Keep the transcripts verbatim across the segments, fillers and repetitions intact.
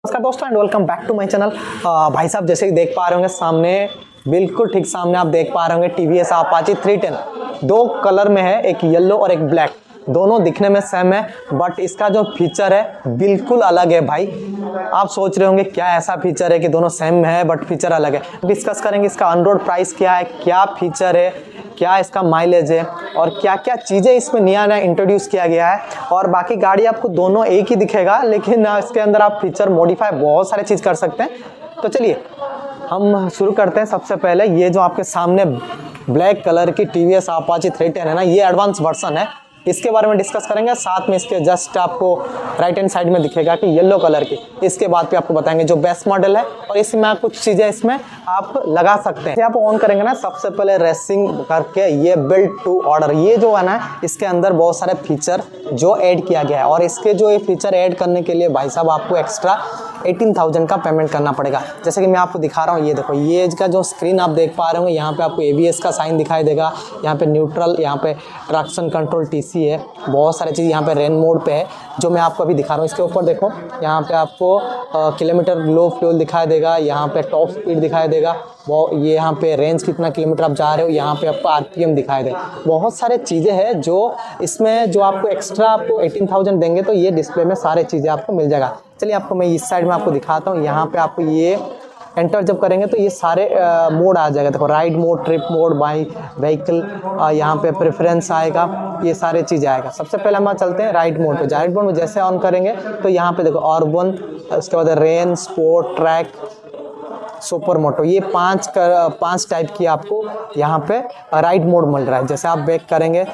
नमस्कार दोस्तों and welcome back to my channel. भाई साहब जैसे कि देख पा रहे होंगे सामने, बिल्कुल ठीक सामने आप देख पा रहे होंगे टीवीएस अपाचे थ्री टेन। दो कलर में है, एक येलो और एक ब्लैक। दोनों दिखने में सेम है बट इसका जो फीचर है बिल्कुल अलग है भाई। आप सोच रहे होंगे क्या ऐसा फीचर है कि दोनों सेम है बट फीचर अलग है। डिस्कस करेंगे इसका ऑन रोड प्राइस क्या है, क्या फीचर है, क्या इसका माइलेज है और क्या क्या चीज़ें इसमें नया नया इंट्रोड्यूस किया गया है। और बाकी गाड़ी आपको दोनों एक ही दिखेगा लेकिन इसके अंदर आप फीचर मॉडिफाई बहुत सारे चीज़ कर सकते हैं। तो चलिए हम शुरू करते हैं। सबसे पहले ये जो आपके सामने ब्लैक कलर की टीवीएस अपाचे थ्री टेन है ना, ये एडवांस वर्सन है, इसके बारे में डिस्कस करेंगे। साथ में इसके जस्ट आपको राइट हैंड साइड में दिखेगा कि येलो कलर की, इसके बाद पे आपको बताएंगे जो बेस्ट मॉडल है और इसमें कुछ चीज़ें इसमें आप लगा सकते हैं। आप ऑन करेंगे ना, सबसे पहले रेसिंग करके ये बिल्ड टू ऑर्डर, ये जो है ना इसके अंदर बहुत सारे फीचर जो ऐड किया गया है और इसके जो ये फीचर ऐड करने के लिए भाई साहब आपको एक्स्ट्रा अठारह हज़ार का पेमेंट करना पड़ेगा। जैसे कि मैं आपको दिखा रहा हूँ, ये देखो ये का जो स्क्रीन आप देख पा रहे होंगे, यहाँ पे आपको एबीएस का साइन दिखाई देगा, यहाँ पे न्यूट्रल, यहाँ पे ट्रैक्शन कंट्रोल टीसी है, बहुत सारी चीज़ यहाँ पे रेन मोड पे है जो मैं आपको अभी दिखा रहा हूँ। इसके ऊपर देखो यहाँ पे आपको किलोमीटर लो फ्यूल दिखाई देगा, यहाँ पे टॉप स्पीड दिखाई देगा, वो ये यहाँ पे रेंज कितना किलोमीटर आप जा रहे हो, यहाँ पे आपको आरपीएम दिखाई देगा। बहुत सारे चीज़ें हैं जो इसमें जो आपको एक्स्ट्रा आपको अठारह हज़ार देंगे तो ये डिस्प्ले में सारे चीज़ें आपको मिल जाएगा। चलिए आपको मैं इस साइड में आपको दिखाता हूँ। यहाँ पे आपको ये एंटर जब करेंगे तो ये सारे मोड आ जाएगा। देखो ride mode, trip mode, by vehicle, यहाँ पे प्रेफरेंस आएगा, ये सारे चीज़ आएगा। सबसे पहले हम चलते हैं राइड मोड पे। राइड मोड में जैसे ऑन करेंगे तो यहाँ पे देखो अर्बन, उसके बाद rain, sport, track, super moto, ये पांच कर पांच टाइप की आपको यहाँ पे राइड मोड मिल रहा है। जैसे आप बैक करेंगे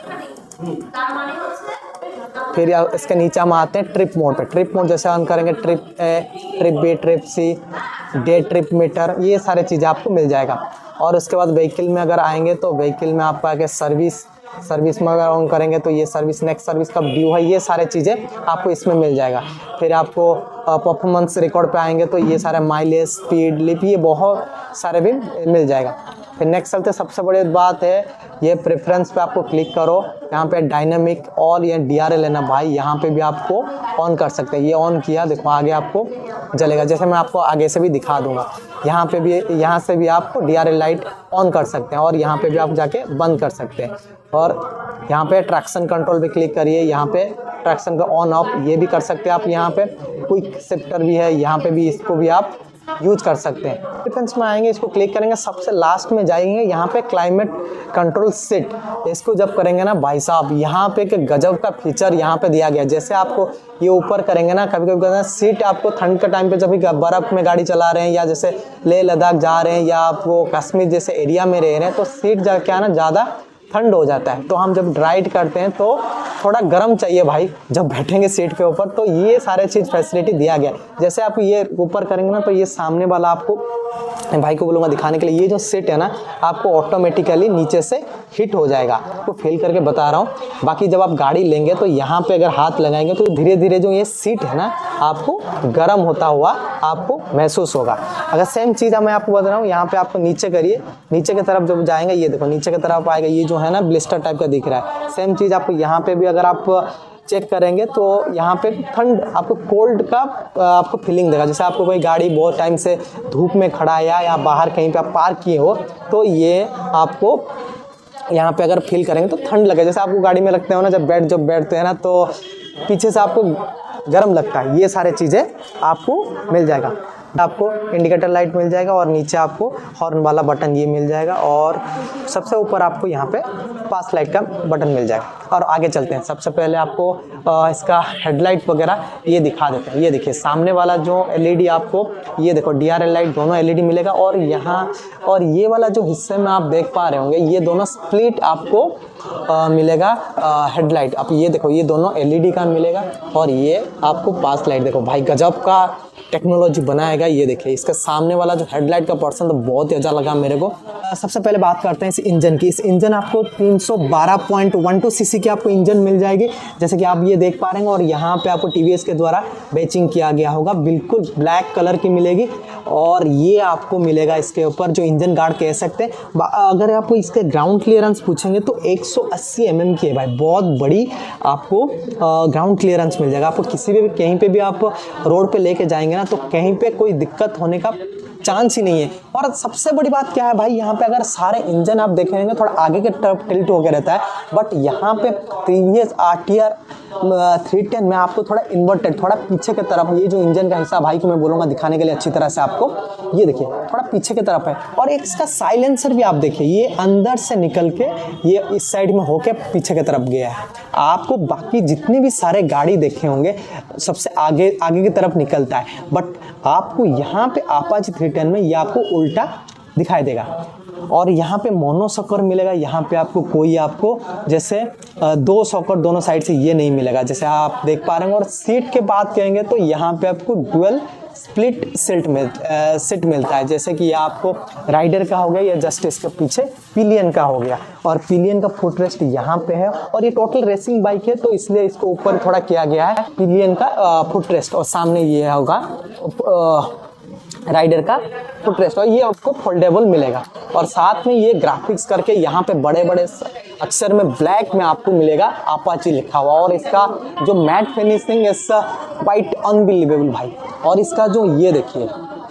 फिर इसके नीचे हम आते हैं ट्रिप मोड पे। ट्रिप मोड जैसे ऑन करेंगे, trip A, trip B, trip C, day trip meter, ये सारे चीज़ें आपको मिल जाएगा। और उसके बाद व्हीकल में अगर आएंगे तो व्हीकल में आपको आगे सर्विस, सर्विस में अगर ऑन करेंगे तो ये सर्विस, नेक्स्ट सर्विस का ड्यू है, ये सारे चीज़ें आपको इसमें मिल जाएगा। फिर आपको परफॉर्मेंस रिकॉर्ड पे आएंगे तो ये सारे माइलेज, स्पीड, लिप, ये बहुत सारे भी मिल जाएगा। फिर नेक्स्ट चलते, सबसे बड़ी बात है ये प्रेफरेंस पे आपको क्लिक करो, यहाँ पे डायनामिक और ये डी आर एल है ना भाई, यहाँ पे भी आपको ऑन कर सकते हैं। ये ऑन किया, देखो आगे आपको जलेगा, जैसे मैं आपको आगे से भी दिखा दूंगा। यहाँ पे भी, यहाँ से भी आपको D R L light on कर सकते हैं और यहाँ पे भी आप जाके बंद कर सकते हैं। और यहाँ पे ट्रैक्शन कंट्रोल पे क्लिक करिए, यहाँ पे ट्रैक्शन का ऑन ऑफ ये भी कर सकते हैं आप। यहाँ पे क्विक शिफ्टर भी है, यहाँ पे भी इसको भी आप यूज कर सकते हैं। डिफेंस में आएंगे, इसको क्लिक करेंगे, सबसे लास्ट में जाएंगे, यहाँ पे क्लाइमेट कंट्रोल सीट, इसको जब करेंगे ना भाई साहब, यहाँ पे एक गजब का फीचर यहाँ पे दिया गया। जैसे आपको ये ऊपर करेंगे ना, कभी कभी सीट आपको ठंड के टाइम पे जब भी बर्फ में गाड़ी चला रहे हैं या जैसे लेह लद्दाख जा रहे हैं या आपको कश्मीर जैसे एरिया में रह रहे हैं तो सीट जा क्या ना ज़्यादा ठंड हो जाता है, तो हम जब राइड करते हैं तो थोड़ा गर्म चाहिए भाई जब बैठेंगे सीट के ऊपर, तो ये सारे चीज़ फैसिलिटी दिया गया। जैसे आप ये ऊपर करेंगे ना तो ये सामने वाला आपको, भाई को बोलूँगा दिखाने के लिए, ये जो सीट है ना आपको ऑटोमेटिकली नीचे से हिट हो जाएगा। आपको फील करके बता रहा हूँ। बाकी जब आप गाड़ी लेंगे तो यहाँ पे अगर हाथ लगाएंगे तो धीरे धीरे जो ये सीट है ना आपको गर्म होता हुआ आपको महसूस होगा। अगर सेम चीज़ मैं आपको बता रहा हूँ, यहाँ पे आपको नीचे करिए, नीचे की तरफ जब जाएंगे ये देखो नीचे की तरफ आएगा, ये जो है ना ब्लिस्टर टाइप का दिख रहा है। सेम चीज़ आपको यहाँ पे भी अगर आप चेक करेंगे तो यहाँ पे ठंड, आपको कोल्ड का आपको फीलिंग देगा। जैसे आपको कोई गाड़ी बहुत टाइम से धूप में खड़ा है या बाहर कहीं पे आप पार्क किए हो तो ये आपको यहाँ पे अगर फील करेंगे तो ठंड लगे। जैसे आपको गाड़ी में लगते हो ना जब बैठ जब बैठते हैं ना तो पीछे से आपको गर्म लगता है, ये सारे चीज़ें आपको मिल जाएगा। आपको इंडिकेटर लाइट मिल जाएगा और नीचे आपको हॉर्न वाला बटन ये मिल जाएगा और सबसे ऊपर आपको यहाँ पे पास लाइट का बटन मिल जाएगा। और आगे चलते हैं, सबसे पहले आपको आ, इसका हेडलाइट वगैरह ये दिखा देते हैं। ये देखिए सामने वाला जो एलईडी आपको, ये देखो डी आर एल लाइट दोनों एलईडी मिलेगा और यहाँ और ये वाला जो हिस्से में आप देख पा रहे होंगे ये दोनों स्प्लिट आपको आ, मिलेगा हेडलाइट। आप ये देखो ये दोनों एलईडी का मिलेगा और ये आपको पास लाइट, देखो भाई गजब का टेक्नोलॉजी बनाएगा। ये देखिए इसका सामने वाला जो हेडलाइट का पर्सन तो बहुत ही अच्छा लगा मेरे को। सबसे पहले बात करते हैं इस इंजन की। इस इंजन आपको तीन सौ बारह पॉइंट बारह सीसी की आपको इंजन मिल जाएगी, जैसे कि आप ये देख पा रहे हैं। और यहाँ पे आपको टीवीएस के द्वारा बैचिंग किया गया होगा, बिल्कुल ब्लैक कलर की मिलेगी। और ये आपको मिलेगा इसके ऊपर जो इंजन गार्ड कह सकते हैं। अगर आपको इसके ग्राउंड क्लियरेंस पूछेंगे तो एक सौ अस्सी एम एम की है भाई, बहुत बड़ी आपको ग्राउंड क्लियरेंस मिल जाएगा। आपको किसी भी कहीं पे भी आप रोड पे लेके जाएंगे ना तो कहीं पे कोई दिक्कत होने का चांस ही नहीं है। और सबसे बड़ी बात क्या है भाई, यहाँ पे अगर सारे इंजन आप देखेंगे थोड़ा आगे के तरफ टिल्ट होकर रहता है, बट यहाँ पे TVS R T R three ten में आपको थोड़ा इन्वर्टेड, थोड़ा पीछे के तरफ, ये जो इंजन का हिस्सा भाई को मैं बोलूँगा दिखाने के लिए अच्छी तरह से आपको, ये देखिए थोड़ा पीछे की तरफ है। और एक इसका साइलेंसर भी आप देखिए, ये अंदर से निकल के ये इस साइड में होके पीछे की तरफ गया है। आपको बाकी जितने भी सारे गाड़ी देखे होंगे सबसे आगे आगे की तरफ निकलता है, बट आपको यहाँ पे अपाचे थ्री टेन में ये आपको उल्टा दिखाई देगा। और यहाँ पे मोनो सॉकर मिलेगा, यहाँ पे आपको कोई आपको जैसे दो सॉकर दोनों साइड से ये नहीं मिलेगा जैसे आप देख पा रहे हैं। और सीट के बात कहेंगे तो यहाँ पे आपको डुअल स्प्लिट सीट मिल सीट मिलता है, जैसे कि ये आपको राइडर का हो गया या जस्ट इसके पीछे पिलियन का हो गया। और पिलियन का फुटरेस्ट यहाँ पे है, और ये टोटल रेसिंग बाइक है तो इसलिए इसको ऊपर थोड़ा किया गया है पिलियन का फुटरेस्ट, और सामने ये होगा राइडर का फुटरेस्ट, और ये आपको फोल्डेबल मिलेगा। और साथ में ये ग्राफिक्स करके यहाँ पे बड़े बड़े अक्षर में ब्लैक में आपको मिलेगा अपाची लिखा हुआ, और इसका जो matte finishing is quite unbelievable भाई। और इसका जो ये देखिए,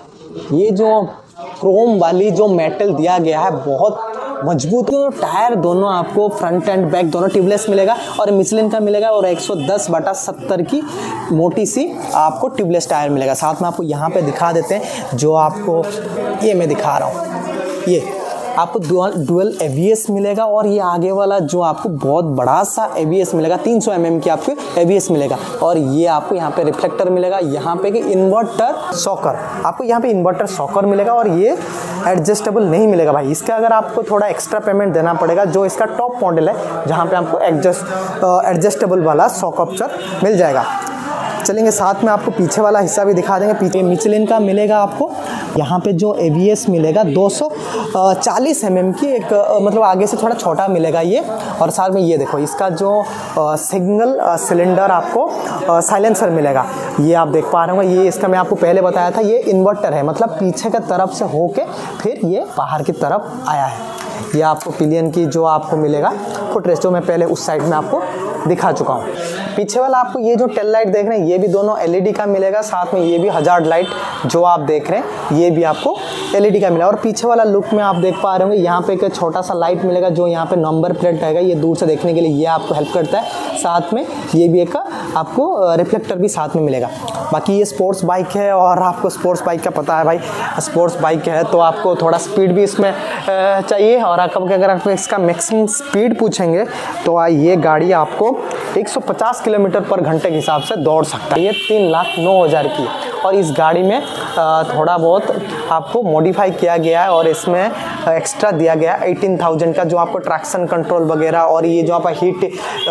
ये जो क्रोम वाली जो मेटल दिया गया है बहुत मजबूत। तो टायर दोनों आपको फ्रंट एंड बैक दोनों ट्यूबलेस मिलेगा, और मिशेलिन का मिलेगा, और एक सौ दस बटा सत्तर की मोटी सी आपको ट्यूबलेस टायर मिलेगा। साथ में आपको यहाँ पे दिखा देते हैं, जो आपको ये मैं दिखा रहा हूँ, ये आपको dual dual A B S मिलेगा, और ये आगे वाला जो आपको बहुत बड़ा सा ए बी एस मिलेगा, तीन सौ एम एम की आपको ए बी एस मिलेगा। और ये आपको यहाँ पे रिफ्लेक्टर मिलेगा, यहाँ पे कि इन्वर्टर सॉकर, आपको यहाँ पे इन्वर्टर सॉकर मिलेगा, और ये एडजस्टेबल नहीं मिलेगा भाई। इसका अगर आपको थोड़ा एक्स्ट्रा पेमेंट देना पड़ेगा, जो इसका टॉप मॉडल है जहाँ पे आपको एडजस्ट एडजस्टेबल वाला सॉक ऑप्शन मिल जाएगा। चलेंगे साथ में आपको पीछे वाला हिस्सा भी दिखा देंगे। पीछे मिशेलिन का मिलेगा आपको, यहाँ पे जो ए बी एस मिलेगा दो सौ चालीस एम एम की एक मतलब आगे से थोड़ा छोटा मिलेगा ये। और साथ में ये देखो इसका जो सिंगल सिलेंडर आपको साइलेंसर मिलेगा, ये आप देख पा रहे हो। ये इसका मैं आपको पहले बताया था, ये इन्वर्टर है, मतलब पीछे की तरफ से होके फिर ये बाहर की तरफ आया है। ये आपको पिलियन की जो आपको मिलेगा फुटरेस्ट, जो मैं पहले उस साइड में आपको दिखा चुका हूँ। पीछे वाला आपको ये जो टेल लाइट देख रहे हैं ये भी दोनों एल ई डी का मिलेगा, साथ में ये भी हजार्ड लाइट जो आप देख रहे हैं ये भी आपको एल ई डी का मिलेगा। और पीछे वाला लुक में आप देख पा रहे होंगे, यहाँ पे एक छोटा सा लाइट मिलेगा जो यहाँ पे नंबर प्लेट रहेगा, ये दूर से देखने के लिए ये आपको हेल्प करता है। साथ में ये भी एक आपको रिफ्लेक्टर भी साथ में मिलेगा। बाकी ये स्पोर्ट्स बाइक है, और आपको स्पोर्ट्स बाइक का पता है भाई, स्पोर्ट्स बाइक है तो आपको थोड़ा स्पीड भी इसमें चाहिए। और आपको अगर आप इसका मैक्सिमम स्पीड पूछेंगे तो ये गाड़ी आपको एक सौ पचास किलोमीटर पर घंटे के हिसाब से दौड़ सकता है। ये तीन लाख नौ हज़ार की, और इस गाड़ी में थोड़ा बहुत आपको मॉडिफाई किया गया है, और इसमें एक्स्ट्रा दिया गया है अठारह हज़ार का, जो आपको ट्रैक्शन कंट्रोल वगैरह और ये जो आप हीट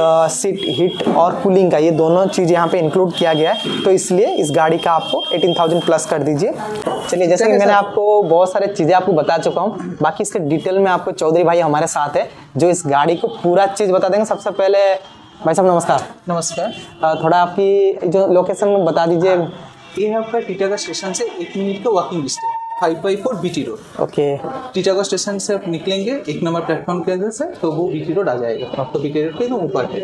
सीट हीट और कूलिंग का ये दोनों चीज़ यहाँ पे इंक्लूड किया गया है। तो इसलिए इस गाड़ी का आपको अठारह हज़ार प्लस कर दीजिए। चलिए, जैसे कि मैंने आपको बहुत सारे चीज़ें आपको बता चुका हूँ, बाकी इसके डिटेल में आपको चौधरी भाई हमारे साथ है जो इस गाड़ी को पूरा चीज़ बता देंगे। सबसे पहले भाई साहब नमस्कार। नमस्कार। थोड़ा आपकी जो लोकेशन बता दीजिए। ये है आपका टीटागढ़ स्टेशन से एक मिनट का walking distance, five by four B T road. Okay, Titagarh station से आप निकलेंगे एक नंबर प्लेटफॉर्म के अंदर से, तो वो बी टी रोड आ जाएगा। आपको बी टी रोड के एकदम ऊपर है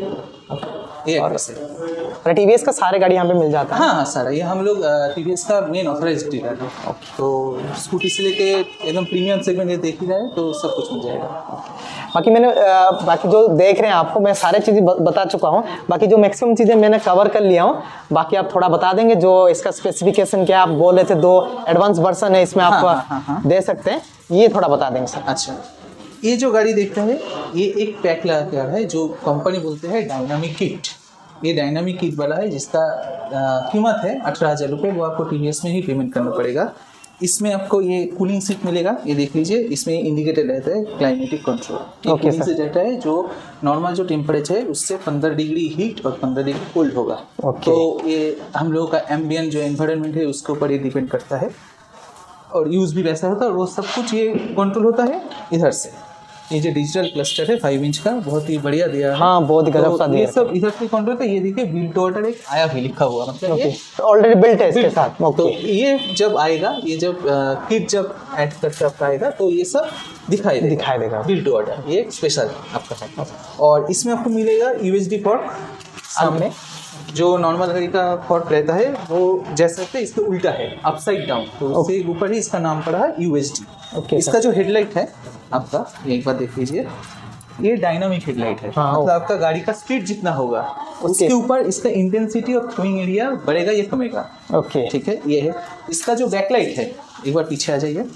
ये एड्रेस है। और टी वी एस का सारे गाड़ी यहाँ पे मिल जाता है? हाँ हाँ सारा, ये हम लोग टी वी एस का मेन ऑथराइज्ड डीलर है। तो स्कूटी से लेके एकदम प्रीमियम सेगमेंट ये देख ही जाए तो सब कुछ मिल जाएगा। बाकी मैंने बाकी जो देख रहे हैं आपको मैं सारे चीज़ें बता चुका हूँ, बाकी जो मैक्सिमम चीज़ें मैंने कवर कर लिया हूँ। बाकी आप थोड़ा बता देंगे जो इसका स्पेसिफिकेशन क्या, आप बोल रहे थे दो एडवांस वर्जन है इसमें आप हाँ, हाँ, हाँ, दे सकते हैं, ये थोड़ा बता देंगे सर। अच्छा, ये जो गाड़ी देखते हैं ये एक पैक लगा कर है जो कंपनी बोलते हैं डायनामिक किट। ये डायनामिक किट वाला है जिसका कीमत है अठारह हज़ार रुपये, वो आपको टी वी एस में ही पेमेंट करना पड़ेगा। इसमें आपको ये कूलिंग सीट मिलेगा, ये देख लीजिए, इसमें इंडिकेटर रहता है क्लाइमेटिक कंट्रोल। ये कूलिंग सीट रहता है जो नॉर्मल जो टेम्परेचर है उससे पंद्रह डिग्री हीट और पंद्रह डिग्री कोल्ड होगा। तो ये हम लोगों का एम्बियंट जो एनवायरनमेंट है उसके ऊपर ये डिपेंड करता है, और यूज़ भी वैसा होता है, और वो सब कुछ ये कंट्रोल होता है इधर से। ये जो डिजिटल क्लस्टर है फाइव इंच का बहुत ही बढ़िया दिया है। हाँ बहुत गजब सा तो दिया ये सब इधर से कंट्रोल पे ये देखिए बिल्ड टू ऑर्डर एक आया भी लिखा हुआ मतलब ये ऑलरेडी बिल्ट है इसके साथ। तो ओके ये जब आएगा ये जब किट जब ऐड करके आपका आएगा तो ये सब दिखाई देगा दिखाई देगा बिल्ड टू ऑर्डर ये स्पेशल आपका है। और इसमें आपको मिलेगा यूएसडी पोर्ट सामने जो नॉर्मल घड़ी का पोर्ट रहता है वो जैसे कि इसके उल्टा है अपसाइड डाउन तो उससे ऊपर ही इसका नाम पड़ा है यूएसडी। ओके इसका जो हेडलाइट है आपका एक बार देख लीजिए ये डायनामिक हेडलाइट है। हाँ, मतलब आपका गाड़ी का स्पीड जितना होगा उसके ऊपर इसका इंटेंसिटी और थ्रोइंग एरिया बढ़ेगा या कमेगा। ओके ठीक है ये है इसका जो बैकलाइट है एक बार पीछे आ जाइए।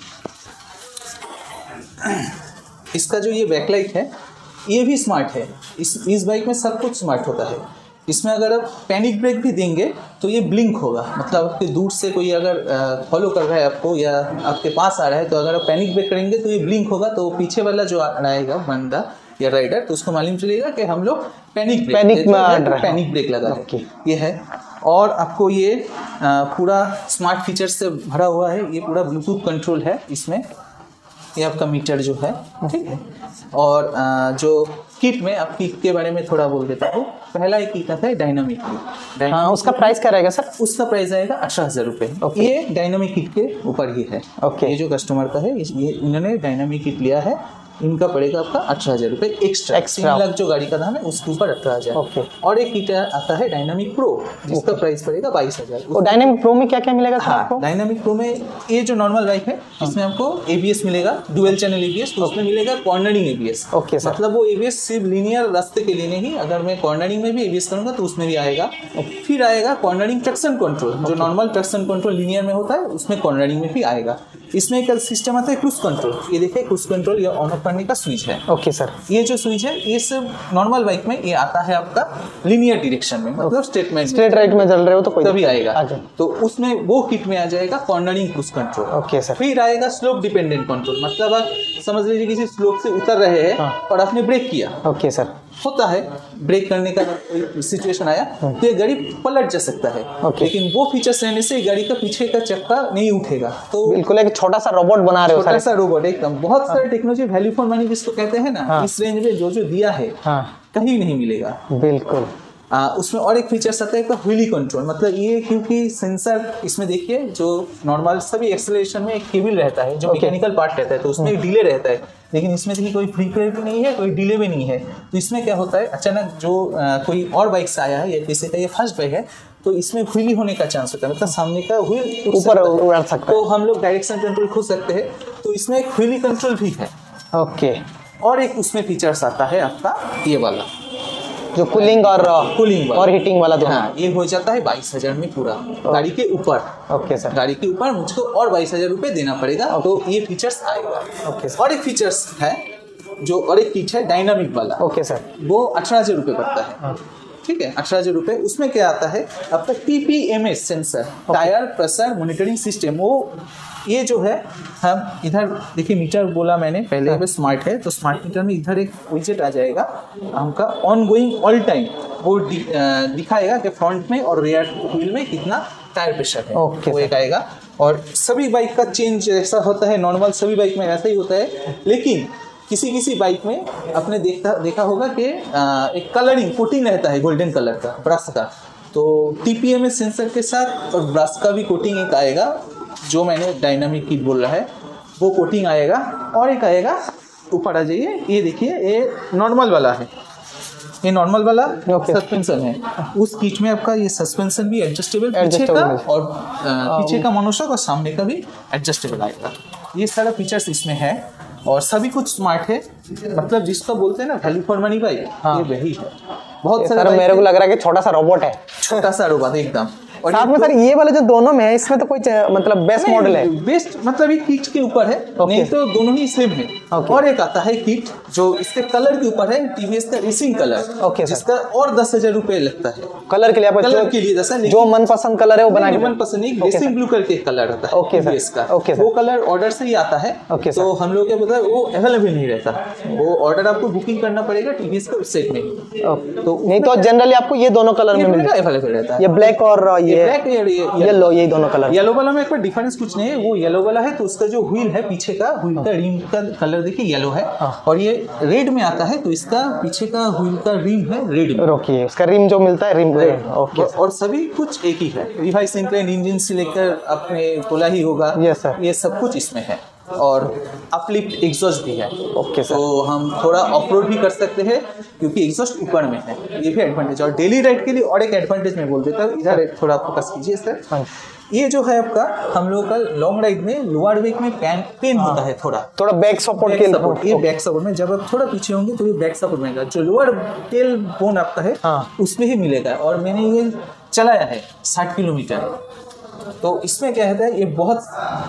इसका जो ये बैकलाइट है ये भी स्मार्ट है। इस इस बाइक में सब कुछ स्मार्ट होता है। इसमें अगर आप पैनिक ब्रेक भी देंगे तो ये ब्लिंक होगा मतलब आपके दूर से कोई अगर फॉलो कर रहा है आपको या आपके पास आ रहा है तो अगर आप पैनिक ब्रेक करेंगे तो ये ब्लिंक होगा तो पीछे वाला जो आएगा बंदा या राइडर तो उसको मालूम चलेगा कि हम लोग पैनिक ब्रेक पैनिक में पैनिक ब्रेक लगा है ये है। और आपको ये पूरा स्मार्ट फीचर से भरा हुआ है। ये पूरा ब्लूटूथ कंट्रोल है इसमें ये आपका मीटर जो है ठीक है। और जो किट में आप किट के बारे में थोड़ा बोल देता हूँ। पहला एक किट आता है डायनामिक किट। हाँ उसका प्राइस क्या रहेगा सर? उसका प्राइस आएगा अठारह हजार रुपये। ये डायनामिक किट के ऊपर ही है। ओके ये जो कस्टमर का है ये इन्होंने डायनामिक किट लिया है इनका पड़ेगा आपका अठारह हजार रुपये एक्स्ट्रा एक्स्ट्रा लाख जो गाड़ी का दाम है उसके ऊपर अठारह हजार। ओके और एक किट आता है डायनामिक प्रो जिसका प्राइस पड़ेगा बाईस हजार। और डायनामिक प्रो में क्या क्या मिलेगा सर आपको? डायनामिक प्रो में ये जो नॉर्मल बाइक है इसमें आपको एबीएस मिलेगा डुअल चैनल एबीएस तो उसमें मिलेगा कॉर्नरिंग एबीएस। ओके सर मतलब वो एबीएस सिर्फ लीनियर रास्ते के लिए नहीं अगर मैं कॉर्नरिंग में भी एबीएस करूंगा तो उसमें भी आएगा। फिर आएगा कॉर्नरिंग ट्रैक्शन कंट्रोल जो नॉर्मल ट्रैक्शन कंट्रोल लीनियर में होता है उसमें कॉर्नरिंग में भी आएगा। इसमें एक सिस्टम आता है क्रूज कंट्रोल। ये देखिए क्रूज कंट्रोल या ऑन ऑफ करने का स्विच है। ओके सर ये जो स्विच है ये सब नॉर्मल बाइक में ये आता है आपका लीनियर डायरेक्शन में मतलब स्टेटमेंट स्ट्रेट राइट में चल रहे हो तो कोई तभी आएगा तो उसमें वो किट में आ जाएगा cornering cruise control. Okay sir फिर आएगा स्लोप डिपेंडेंट कंट्रोल मतलब आप समझ लीजिए किसी स्लोप से उतर रहे हैं हाँ। और आपने ब्रेक किया। ओके सर होता है ब्रेक करने का कोई सिचुएशन आया तो ये गाड़ी पलट जा सकता है। okay. लेकिन वो फीचर्स रहने से गाड़ी का पीछे का चक्का नहीं उठेगा। तो बिल्कुल एक छोटा सा रोबोट बना रहे हो छोटा सा रोबोट एकदम बहुत सारे टेक्नोलॉजी वैल्यू फॉर मनी जिसको कहते हैं ना हाँ. इस रेंज में जो जो दिया है हाँ. कहीं नहीं मिलेगा बिल्कुल। आ, उसमें और एक फीचर्स आता है एक व्हीली कंट्रोल मतलब ये क्योंकि सेंसर इसमें देखिए जो नॉर्मल सभी एक्सेलरेशन में एक केबल रहता है जो मैकेनिकल पार्ट रहता है तो उसमें एक डिले रहता है। लेकिन इसमें देखिए कोई फ्रीक्वेंसी भी नहीं है कोई डिले भी नहीं है। तो इसमें क्या होता है अचानक जो आ, कोई और बाइक से आया है या किसी का ये फर्स्ट बाइक है तो इसमें व्हीली होने का चांस होता है मतलब सामने का व्हील ऊपर उड़ सकता है तो हम लोग डायरेक्शन कंट्रोल खोल सकते हैं तो इसमें एक व्हीली कंट्रोल भी है। ओके और एक उसमें फीचर्स आता है आपका ये वाला जो कूलिंग और कूलिंग और हीटिंग वाला दोनों। हाँ, ये हो जाता है बाईस हजार में पूरा गाड़ी के ऊपर। ओके सर गाड़ी के ऊपर मुझको और बाईस हजार रुपये देना पड़ेगा तो ये फीचर्स आएगा। ओके और एक फीचर्स है जो और एक किट है डायनामिक वाला। ओके सर वो अठारह हजार रुपये पड़ता है। ठीक है अठारह हजार रुपये। उसमें क्या आता है आपका TPMS sensor tyre pressure monitoring system. वो ये जो है हम इधर देखिए मीटर बोला मैंने पहले पे स्मार्ट है तो स्मार्ट मीटर में इधर एक विजेट आ जाएगा हमका ऑन गोइंग ऑल टाइम वो दि, दिखाएगा कि फ्रंट में और रियर व्हील में कितना टायर प्रेशर है। okay, वो एक आएगा। और सभी बाइक का चेंज जैसा होता है नॉर्मल सभी बाइक में ऐसा ही होता है लेकिन किसी किसी बाइक में आपने देखा देखा होगा कि एक कलरिंग कोटिंग रहता है गोल्डन कलर का ब्रश का तो टीपीएमएस सेंसर के साथ और ब्रश का भी कोटिंग एक आएगा जो मैंने डायनामिक किट बोल रहा है वो कोटिंग आएगा। और एक आएगा ऊपर आ जाइए ये देखिए ये नॉर्मल वाला है ये नॉर्मल वाला सस्पेंशन है। उस किट में आपका ये सस्पेंशन भी एडजस्टेबल पीछे का और पीछे का मोनोशॉक और सामने का भी एडजस्टेबल आएगा। ये सारा फीचर्स इसमें है और सभी कुछ स्मार्ट है मतलब जिसका बोलते हैं ना वैल्यू फॉर मनी बाइक ये वही है। बहुत सारे मेरे को लग रहा है कि छोटा सा रोबोट है छोटा सा रोबोट एकदम। और साथ में सर ये वाले जो दोनों में है इसमें तो कोई मतलब बेस्ट मॉडल है बेस्ट मतलब ये किट के ऊपर है नहीं तो दोनों ही सेम है। और एक आता है किट जो इसके कलर के ऊपर है टीवीएस का रेसिंग कलर ओके जिसका और दस हजार रुपये लगता है कलर के लिए आपको कलर के लिए दस जो मनपसंद कलर है वो बना के मनपसंद नहीं रेसिंग ब्लू कलर के कलर आता है ओके टीवीएस का ओके वो कलर ऑर्डर से ही आता है। तो हम लोग क्या पता है वो अवेलेबल नहीं रहता वो ऑर्डर आपको बुकिंग करना पड़ेगा टीवीएस के वेबसाइट में। तो नहीं तो जनरली आपको ये दोनों कलर में मिल अवेलेबल रहता है ये ब्लैक और ये ब्लैक है और ये येलो, यही दोनों कलर। येलो वाला में एक बार डिफरेंस कुछ नहीं है, वो येलो वाला है तो उसका जो व्हील है पीछे का व्हील का रिम का कलर देखिए येलो है, और ये रेड में आता है तो इसका पीछे का व्हील का रिम है रेड में। रोकिए, उसका रिम जो मिलता है रिम रेड। ओके, और सभी कुछ एक ही है, रिवाइस इंक्लाइन इंजन से लेकर आपने बोला ही होगा, यस सर, ये सब कुछ इसमें है, और अपलिफ्ट एग्जॉस्ट भी है। ओके सर, तो हम थोड़ा ऑफ रोड भी कर सकते हैं क्योंकि एग्जॉस्ट ऊपर में है, ये भी एडवांटेज। और डेली राइड के लिए और एक एडवांटेज मैं बोल देता हूँ, इधर थोड़ा फोकस कीजिए सर। ये जो है आपका हम लोग का लॉन्ग राइड में लोअर बैक में पेन पेन होता है, थोड़ा थोड़ा बैक सपोर्ट के सपोर्ट, ये बैक सपोर्ट में जब आप थोड़ा पीछे होंगे तो ये बैक सपोर्ट मिलेगा, जो लोअर टेल बोन आपका है हाँ। उसमें ही मिलेगा। और मैंने ये चलाया है साठ किलोमीटर, तो इसमें क्या होता है, ये बहुत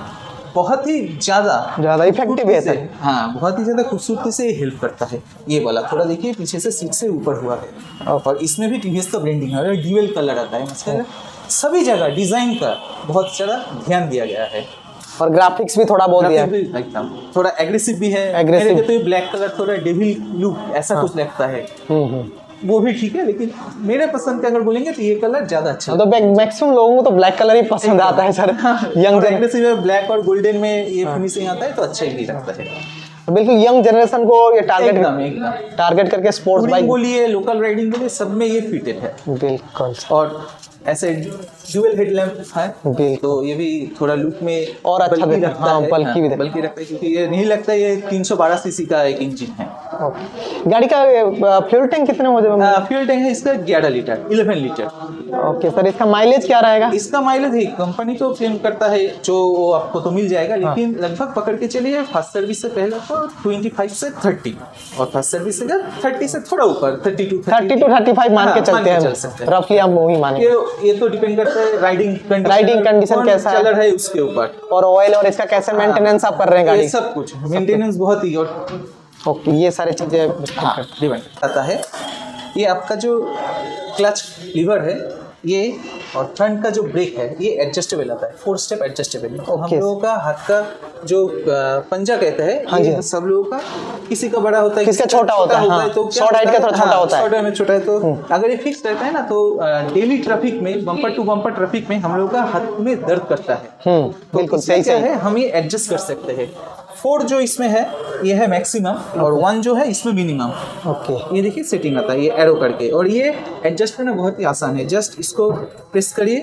बहुत ही ज़्यादा ज़्यादा इफेक्टिव है सर। हाँ, बहुत ही ज़्यादा खूबसूरती से हेल्प करता है। ये वाला थोड़ा देखिए पीछे से सीट से ऊपर हुआ है, और इसमें भी टीवीएस का ब्रांडिंग है और ड्यूअल कलर आता है, मतलब सभी जगह डिज़ाइन का बहुत ज़्यादा ध्यान दिया गया है। और ग्राफिक्स भी थोड़ा बहुत दिया है, एकदम थोड़ा एग्रेसिव भी है। एग्रेसिव तो ये ब्लैक कलर थोड़ा डेविल लुक ऐसा हाँ। कुछ लगता है, हम्म हम्म वो भी ठीक है, लेकिन मेरे पसंद का अगर बोलेंगे तो ये कलर ज्यादा अच्छा है। तो मैक्सिमम लोगों को तो ब्लैक कलर ही पसंद आता है सर। यंग जनरेशन ब्लैक और गोल्डन में ये फिनिशिंग आता है तो अच्छा ही लगता है, बिल्कुल यंग जनरेशन को ये टारगेट एकदम एकदम टारगेट करके स्पोर्ट्स बाइक बोलिए, लोकल राइडिंग के लिए सब में ये फिटेड है। बिल्कुल, और ऐसे ड्यूअल हेडलैम्प है तो ये भी थोड़ा लुक में और अच्छा बल्कि दिखता है। रखता हाँ, है, बल्कि भी हाँ, बल्कि रखता है क्योंकि ये नहीं लगता ये तीन सौ बारह सीसी का एक इंजन है। गाड़ी का फ्यूल टैंक कितने हो जाएगा? फ्यूल टैंक है इसका ग्यारह लीटर ग्यारह लीटर। ओके सर, इसका माइलेज क्या रहेगा? इसका माइलेज है कंपनी तो क्लेम करता है जो वो आपको तो मिल जाएगा, लेकिन हाँ। लगभग पकड़ के चलिए फर्स्ट सर्विस से पहले तो पच्चीस से तीस, और फर्स्ट सर्विस से तीस से थोड़ा ऊपर thirty two thirty two thirty five मान के चलते हैं रफली, हम वही मानेंगे। ये तो डिपेंड करता है राइडिंग कंडीशन, राइडिंग कंडीशन कैसा कलर है उसके ऊपर, और ऑयल और इसका कैसे मेंटेनेंस आप कर रहे हैं गाड़ी, सब कुछ मेंटेनेंस बहुत ही। और ओके, ये सारी चीजें डिपेंड आता है। ये आपका जो क्लच लीवर है ये, और फ्रंट का जो ब्रेक है ये एडजस्टेबल आता है, फोर स्टेप एडजस्टेबल। तो हम लोगों का हाथ का जो पंजा कहते हैं, हाँ ये सब लोगों का किसी का बड़ा होता है, किसका छोटा होता है, हाँ, तो शॉर्ट हाइट का थोड़ा छोटा होता है, शॉर्ट में छोटा है। तो अगर ये फिक्स रहता है ना तो डेली ट्रैफिक में, बम्पर टू बम्पर ट्रैफिक में हम लोगों का हाथ में दर्द करता है, बिल्कुल सही है, हम ये एडजस्ट कर सकते हैं। फोर जो इसमें है ये है मैक्सिमम, और वन जो है इसमें मिनिमम। ओके, ये देखिए सेटिंग आता है ये एरो करके, और ये एडजस्ट करना बहुत ही आसान है, जस्ट इसको प्रेस करिए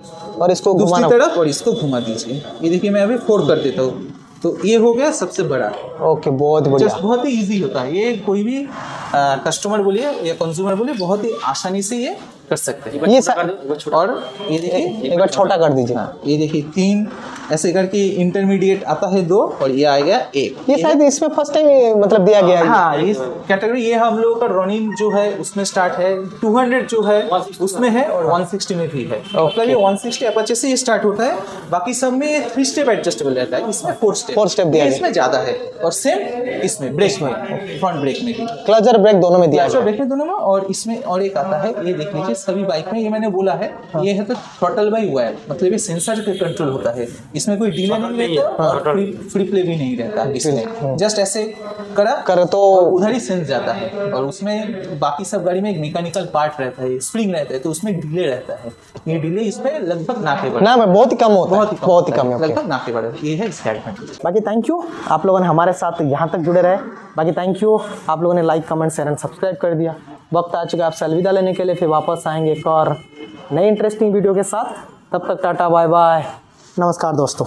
और इसको दूसरी तरफ और इसको घुमा दीजिए। ये देखिए मैं अभी फोर कर देता हूँ तो ये हो गया सबसे बड़ा। ओके, बहुत बढ़िया, जस्ट बहुत ही इजी होता है ये, कोई भी कस्टमर बोलिए या कंज्यूमर बोलिए बहुत ही आसानी से ये कर सकते हैं। ये और ये देखिए एक बार छोटा कर दीजिए, हाँ, ये देखिए तीन ऐसे करके इंटरमीडिएट आता है दो, और ये आ गया एक। ये शायद इसमें फर्स्ट टाइम मतलब दिया गया है। हाँ, इस कैटेगरी ये हम लोगों का रॉनिन जो है उसमें स्टार्ट है, दो सौ जो है उसमें है, और एक सौ साठ में भी है। मतलब ये एक सौ साठ अपाचे से ये स्टार्ट होता है, बाकी सब में ये थ्री स्टेप एडजस्टेबल रहता है, इसमें फोर स्टेप फोर स्टेप दिया है, इसमें ज्यादा है। और सेम इसमें ब्रेक में, फ्रंट ब्रेक में भी, क्लच और ब्रेक दोनों में दिया है, ब्रेक में दोनों में। और इसमें और एक आता है, ये देख लीजिए सभी बाइक में, ये मैंने बोला है ये है तो थ्रॉटल बाय वायर, मतलब ये सेंसर का कंट्रोल होता है, इसमें कोई डिले नहीं रहता और फ्री फ्री प्ले भी नहीं रहता इसमें, जस्ट ऐसे करा कर तो उधर ही सेंस जाता है। और उसमें बाकी सब गाड़ी में एक मैकेनिकल पार्ट रहता है, स्प्रिंग रहता है, तो उसमें डिले रहता है, ये डिले इसमें लगभग ना के बराबर, ना बहुत ही कम होता है, बहुत ही बहुत ही कम है, लगभग ना के बराबर। ये है इसका एडवांटेज। बाकी थैंक यू आप लोगों ने हमारे साथ यहाँ तक जुड़े रहे। बाकी थैंक यू आप लोगों ने like comment share and subscribe कर दिया। वक्त आ चुका है आपसे अलविदा लेने के लिए, फिर वापस आएंगे एक और नई इंटरेस्टिंग वीडियो के साथ। तब तक टाटा बाय बाय, नमस्कार दोस्तों।